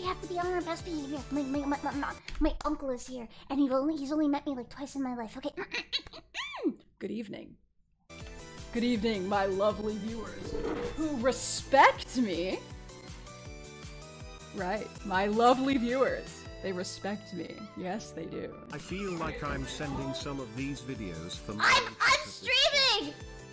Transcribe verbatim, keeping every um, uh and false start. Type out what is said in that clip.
have to be on our best behavior. My my my my, my, my uncle is here, and he's only he's only met me like twice in my life. Okay. Good evening. Good evening, my lovely viewers who respect me. Right, my lovely viewers. They respect me. Yes, they do. I feel like I'm sending some of these videos for I'm I'm streaming.